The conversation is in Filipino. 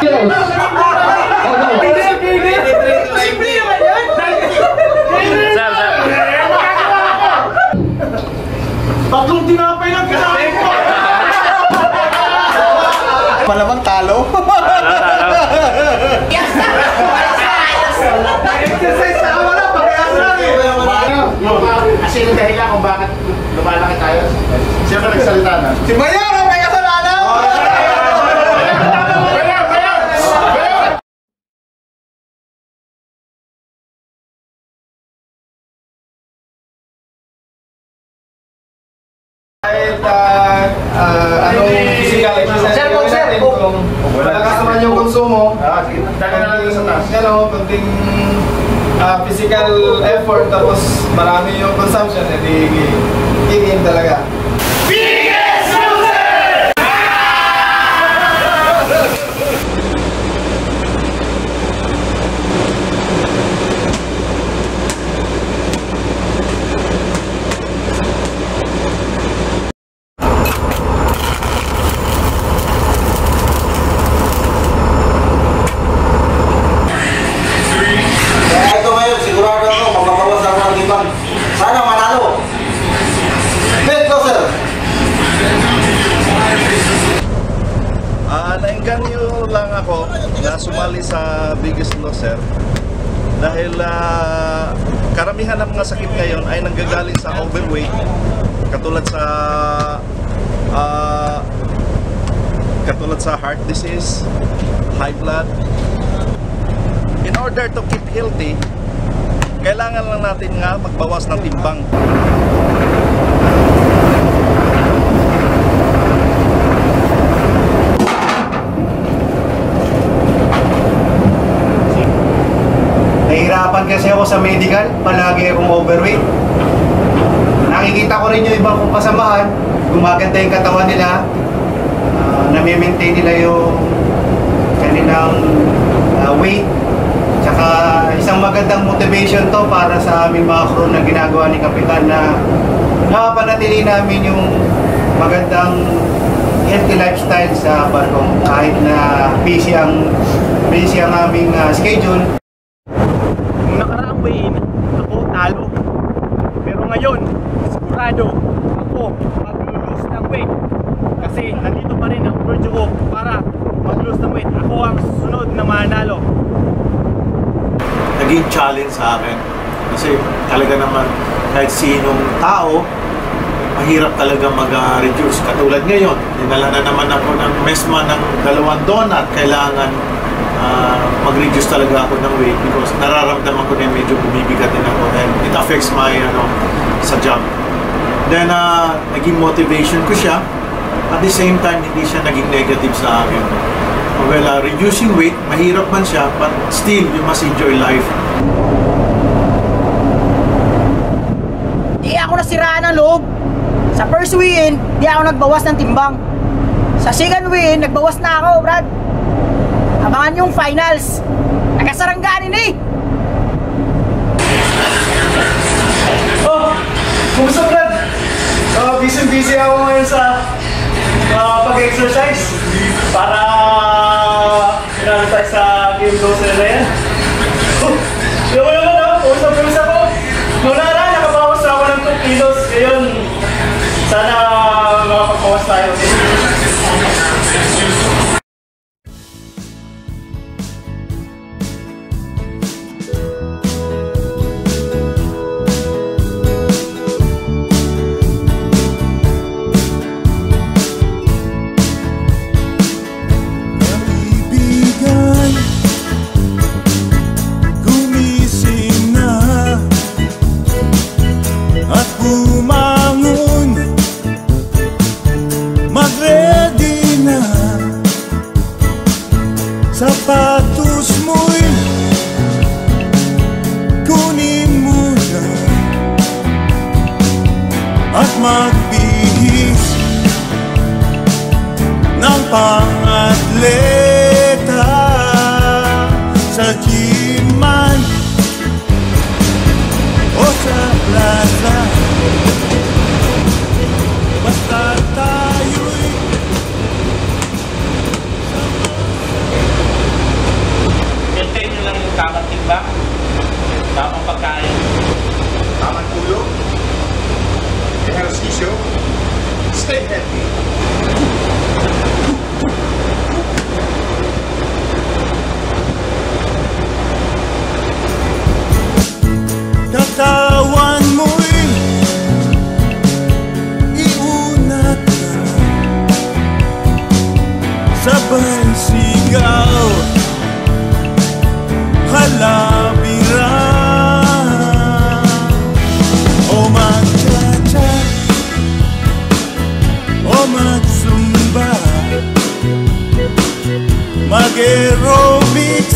Tatlong tinapay lang kinain ko! Malamang talo. Exercise na wala, pakayas lang eh. Kasi yung dahilan kung bakit lumalaki tayo. Siya ba nagsalita na? Si Mayor, may kasalanan! Anong physical exercise natin kung malakas naman yung konsumo, dagan na lang sa taas. Kunting physical effort tapos marami yung consumption, edi kikin talaga. Biggest loser! Sana manalo. Big closer. Nainganyo lang ako na sumali sa Biggest Loser dahil karamihan ng mga sakit ngayon ay nanggagaling sa overweight, katulad sa heart disease, high blood. In order to keep healthy, kailangan lang natin nga magbawas ng timbang. Nahihirapan kasi ako sa medical, palagi akong overweight. Nakikita ko rin yung ibang kong kasamahan, gumaganda yung katawan nila, nami-maintain nila yung kanilang weight. Tsaka isang magandang motivation to para sa aming mga crew na ginagawa ni Kapitan na napapanatili namin yung magandang healthy lifestyle sa barkong kahit na busy ang aming schedule. Nung nakaraang weigh-in, ako talo. Pero ngayon, sigurado ako mag-lose ng weight. Kasi nandito pa rin ang virtue ko para mag-lose ng weight. Ako ang susunod na manalo. Naging challenge sa akin kasi talaga naman kahit sinong tao mahirap talaga mag-reduce. Katulad ngayon, dinala na naman ako ng mesma ng 2 donut. Kailangan mag-reduce talaga ako ng weight because nararamdaman ko na medyo bumibigat din ako and it affects my sa job. Then naging motivation ko siya. At the same time, hindi siya naging negative sa akin. Well, reducing weight, mahirap man siya, but still, you must enjoy life. Di ako nasiraan ng loob. Sa first weigh-in, di ako nagbawas ng timbang. Sa second weigh-in, nagbawas na ako, Brad. Abangan yung finals. Nagkasarangganin eh. Oh, kumusta Brad? Busy ako ngayon sa pag-exercise para pinalo tayo sa game closer na yan. Yung naman ako, usap ako. Noong nakabawas ako ng 2 kilos. Ngayon, sana makapagbawas tayo. Sapatos mo'y kunin mo na at magbihis ng pang-atleta sa gym man o sa plaza. Basta tayo'y mag-aerobics